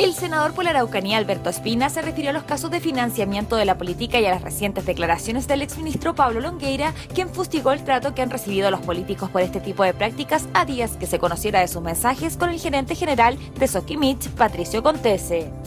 El senador por la Araucanía, Alberto Espina, se refirió a los casos de financiamiento de la política y a las recientes declaraciones del exministro Pablo Longueira, quien fustigó el trato que han recibido los políticos por este tipo de prácticas a días que se conociera de sus mensajes con el gerente general de Sokimich, Patricio Contese.